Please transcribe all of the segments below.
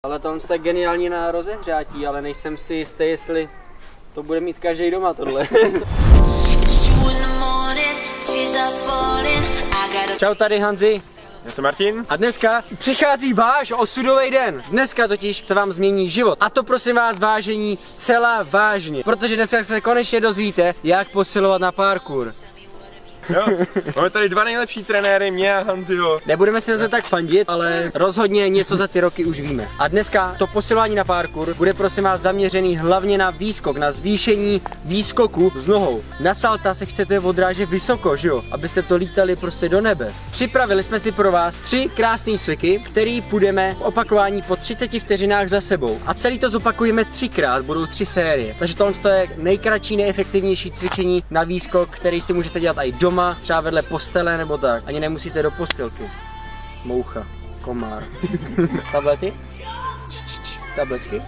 Ale to je geniální na rozehřátí, ale nejsem si jistý, jestli to bude mít každý doma tohle. Čau, tady Hanzi. Já jsem Martin. A dneska přichází váš osudový den. Dneska totiž se vám změní život. A to prosím vás, vážení, zcela vážně. Protože dneska se konečně dozvíte, jak posilovat na parkour. Jo, máme tady dva nejlepší trenéry, mě a Hanziho. Nebudeme se zase tak fandit, ale rozhodně něco za ty roky už víme. A dneska to posilování na parkour bude prosím vás zaměřený hlavně na výskok, na zvýšení výskoku s nohou. Na salta se chcete odrážet vysoko, že jo? Abyste to lítali prostě do nebes. Připravili jsme si pro vás 3 krásné cviky, který půjdeme v opakování po 30 vteřinách za sebou. A celý to zopakujeme 3krát, budou 3 série. Takže tohle je nejkratší, nejefektivnější cvičení na výskok, který si můžete dělat i doma. Třeba vedle postele nebo tak. Ani nemusíte do postelky. Moucha, komár. Tablety? Tabletky?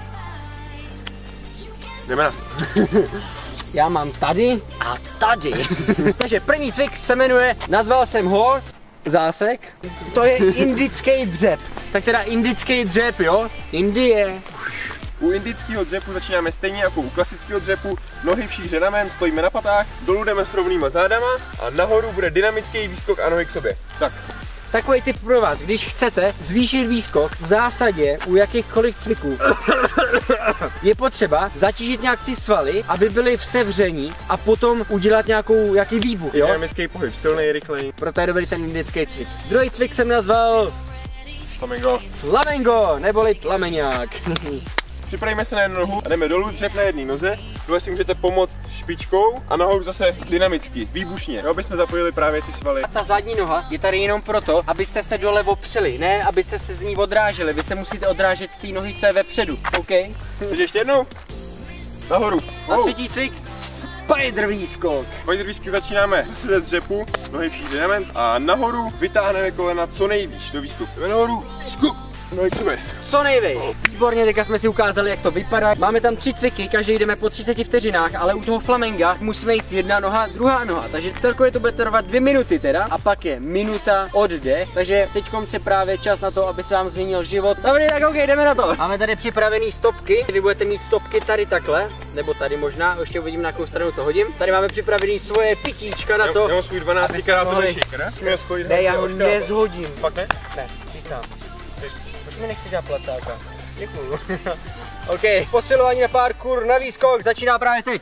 Jdeme na. Já mám tady a tady. Takže první cvik se jmenuje, nazval jsem ho zásek. To je indický dřep. Tak teda indický dřep, jo? Indie. U indického dřepu začínáme stejně jako u klasického dřepu. Nohy v šíře ramen, stojíme na patách, dolů jdeme s rovnýma zádama a nahoru bude dynamický výskok a nohy k sobě. Tak. Takový tip pro vás, když chcete zvýšit výskok, v zásadě u jakýchkoliv cviků je potřeba zatížit nějak ty svaly, aby byly v sevření a potom udělat nějaký výbuch, jo? Dynamický pohyb, silný, rychlej. Proto je dobrý ten indický cvik. Druhý cvik jsem nazval Flamengo. Flamengo, neboli plameňák. Připravíme se na jednu nohu a jdeme dolů, dřep na jedné noze. Dole si můžete pomoct špičkou a nahoru zase dynamicky, výbušně, jo, aby jsme zapojili právě ty svaly. A ta zadní noha je tady jenom proto, abyste se dole opřeli, ne abyste se z ní odráželi. Vy se musíte odrážet z té nohy, co je vepředu, OK? Takže ještě jednou. Nahoru. A třetí cvik, spider výskok. Spider výskok začínáme zase ze dřepu, nohy v šíři ramen a nahoru vytáhneme kolena co nejvíc do výskoku. Jdeme nahoru, výskok. Nohy k sobě. Co nejvíc. Výborně, teďka jsme si ukázali, jak to vypadá. Máme tam 3 cviky, každý jdeme po 30 vteřinách, ale u toho flamenga musíme jít jedna noha, druhá noha. Takže celkově to bude trvat 2 minuty teda a pak je minuta oddech. Takže teď je právě čas na to, aby se vám změnil život. Dobrý, tak OK, jdeme na to. Máme tady připravený stopky. Vy budete mít stopky tady takhle, nebo tady možná, ještě uvidím, na jakou stranu to hodím. Tady máme připravený svoje pitíčka na to. Já mám svůj 12krát Ne, já ho nezhodím. Fakt ne? Ne, ty sám. Proč mi nechci dělat placáka? Děkuju. OK, posilování na parkour, na výskok začíná právě teď.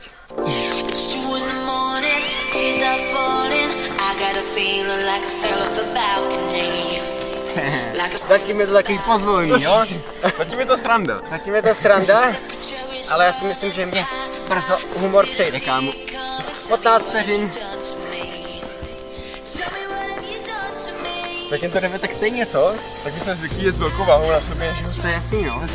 Zatím je to takový pozvolný, jo? Zatím je to sranda. Zatím je to sranda, ale já si myslím, že mě brzo humor přejde, kámo. 15 vteřin. Zatím to jdeme tak stejně, co? Tak my jsme zvyklí s velkou váhou na sobě, že? To je jasný, no.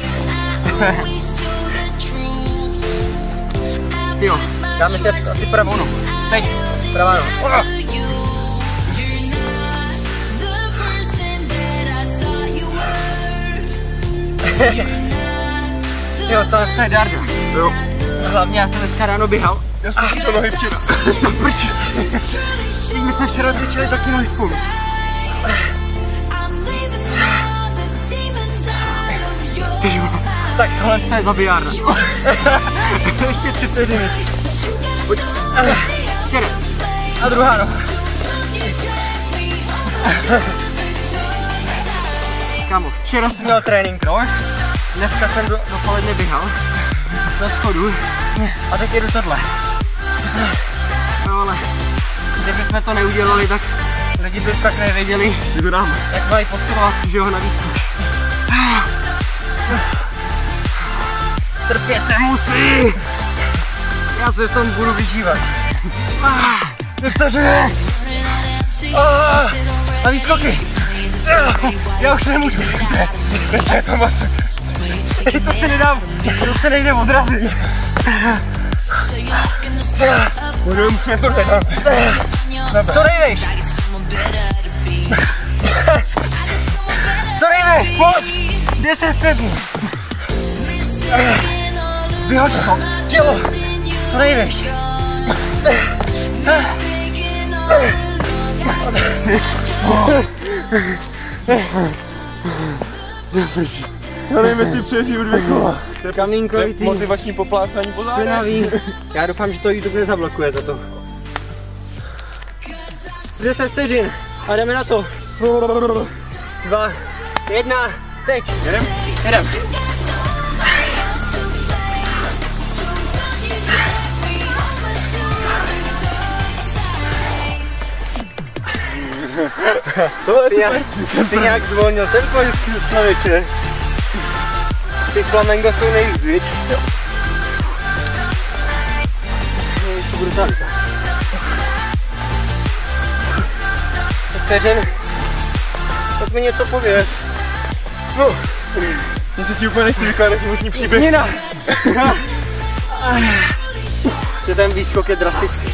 Tyjo, dáme si asi pravou nohu. Teď, pravá noha. Jo, to je darda. Jo. Hlavně já jsem dneska ráno běhal. Já jsem cvičil nohy včera. My jsme včera cvičili taky nohy spolu. Tak tohle je zabijárna. Ještě 3 vteřiny. Včera. A druhá noha. Kámo, včera jsem měl trénink, no. Dneska jsem dopoledne běhal. Do schodu. A teď jedu tohle. No ale, kdybychom to neudělali, tak lidi by tak nevěděli, jak mají posilovat, že jo, na výskok. Trpět se musí! Já se v tom budu vyžívat. 2 vteřiny! A výskoky! Já už nemůžu. To je to masakr. To se nedá, to se nejde odrazit. Musíme to dělat. Co nejvíš? Co nejvíš? Pojď! 10 vteřin. Vyhoď to. Tělo. Co nejvíš? Já nevím, jestli přežiju 2 kola. Kamínkovitý, Motivační poplácání po zádech. špinavý. Já doufám, že to YouTube nezablokuje za to. 10 vteřin a jdeme na to. 2, 1, teď. Jedem. Tohle Jsi nějak zvolnil tempo, člověče. Ty flamengo jsou nejvíc, viď? Jo. Největší brutalita. Vteřin. Tak mi něco pověz. No, mně se ti úplně nechci vykládat životní příběh. Změna! Ten výskok je drastický.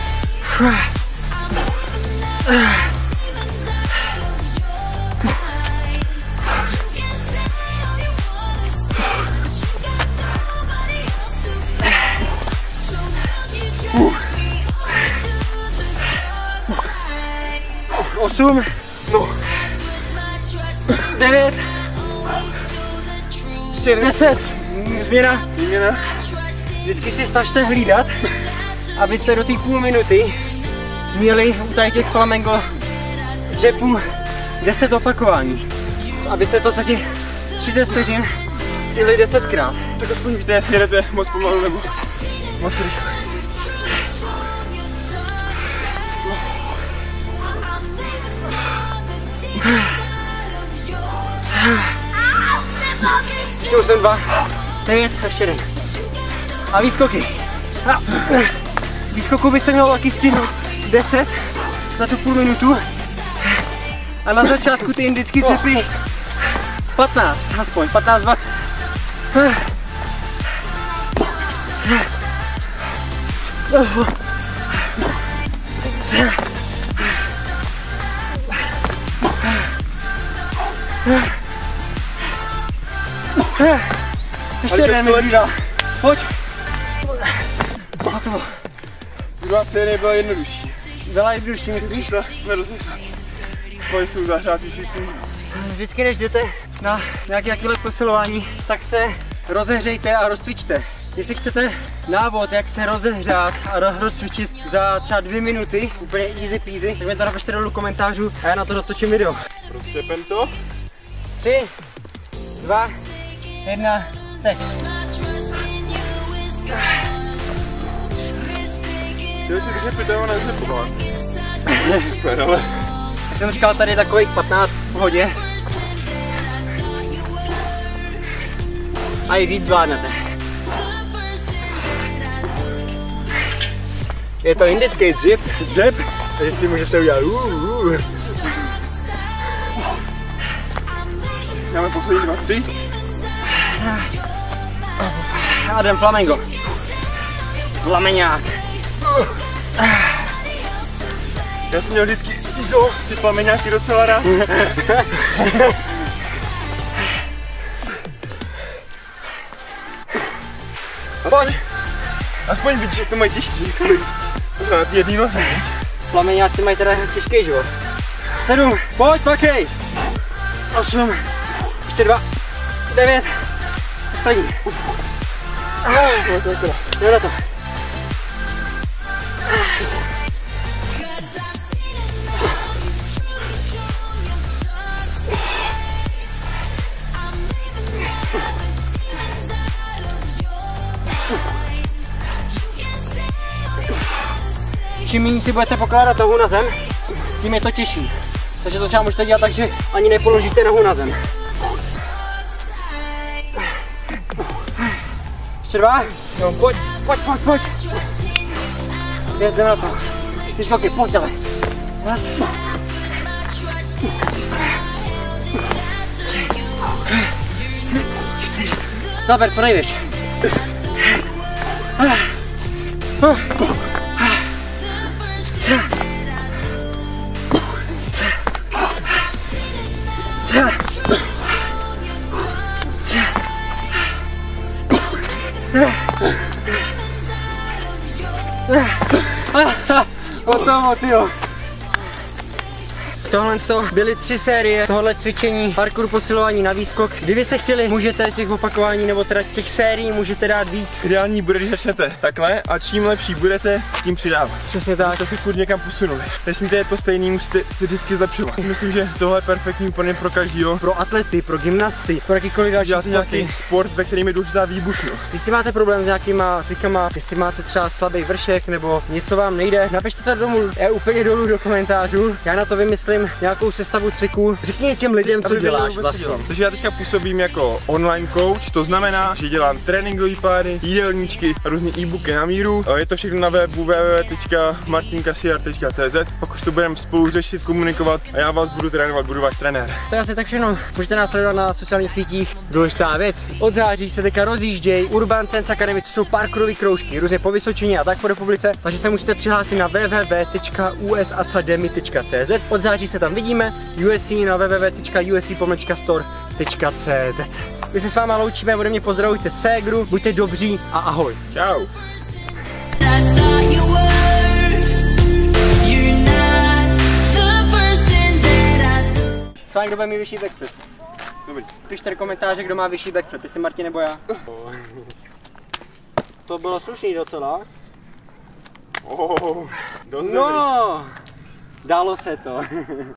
Osm, No, 9, 10, změna. výměna. Vždycky si snažte hlídat, abyste do té půl minuty měli u tady těch flamengo dřepů 10 opakování. Abyste to za těch 30 vteřin stihli 10krát. Tak aspoň víte, jestli jedete moc pomalu nebo moc rychle. Ještě 8, 2, 9, ještě jeden. A výskoky. Výskoku by se mělo taky stihnout 10 za tu půl minutu. A na začátku ty indické dřepy 15, aspoň 15, 20. Ještě jeden mi zbývá. Pojď. Hotovo. Druhá série byla jednodušší. Byla jednodušší, myslíš? Jsme rozeřát. Svoje jsou zahřátý všichni. Vždycky, než jdete na nějaké takové posilování, tak se rozehřejte a rozcvičte. Jestli chcete návod, jak se rozehřát a rozcvičit za třeba 2 minuty, úplně easy peasy, tak mi to napište dolů komentářů a já na to dotočím video. Rozřepem to. 3, 2, 1, teď. Ty dřepy, to je ona dřepová. Super, ale... Jak jsem říkal, tady je takových 15 v pohodě. A i víc zvládnete. Je to indický dřep, takže si můžete udělat Dáme poslední 2, 3. A jdem flamengo. Flamenák. Já jsem měl vždycky si plameňáky docela rád. Pojď. Aspoň vidíš, jak to mají těžký, jak stojí. Možná na ty jedný noze, viď? Plameňáci mají teda těžký život. 7, pojď, pakej. 8, ještě 2, 9, poslední. Jdeme na to. Čím méně si budete pokládat nohu na zem, tím je to těžší. Takže to třeba můžete dělat tak, že ani nepoložíte nohu na zem. Ještě 2. Jo, pojď. Jdeme na to. Ty skoky, pojď dále. Raz. 4. Zaber, co nejvíš. Hotovo, tyjo. tohle byly 3 série tohle cvičení parkour posilování na výskok. Kdybyste chtěli, můžete těch opakování nebo teda těch sérií můžete dát víc. Ideální bude, když začnete takhle a čím lepší budete, tím přidávat. Přesně tak. Jste si furt někam posunuli. Nesmíte je to stejný, musíte se vždycky zlepšovat. Myslím, že tohle je perfektní úplně pro každýho. Pro atlety, pro gymnasty, pro jakýkoliv další Děláte sporty. nějaký sport, ve kterým je důležitá výbušnost. Jestli máte problém s nějakýma zvykama, jestli máte třeba slabý vršek nebo něco vám nejde, napište to úplně dolů do komentářů. Já na to vymyslím nějakou sestavu cviků. Řekni těm lidem, co děláš vlastně. Takže já teďka působím jako online coach, to znamená, že dělám tréninkové páry, jídelníčky, různé e-booky na míru. Je to všechno na webu www.martinkasiar.cz. Pak už to budeme spolu řešit, komunikovat a já vás budu trénovat, budu váš trenér. To je asi tak všechno. Můžete nás sledovat na sociálních sítích. Důležitá věc. Od září se teďka rozjíždějí Urban Sense Academy, co jsou parkourové kroužky, různě po Vysočině a tak po republice. Takže se můžete přihlásit na www.usacademy.cz. Od září se tam vidíme. USC na www.usc-store.cz. My se s váma loučíme, ode mě pozdravujte ségru, buďte dobří a ahoj. Čau. S vámi, kdo bude mít vyšší backflip? Dobrý. Pište do komentáře, kdo má vyšší backflip, jestli Martin nebo já. To bylo slušný docela. Dost dobrý. No, dalo se to.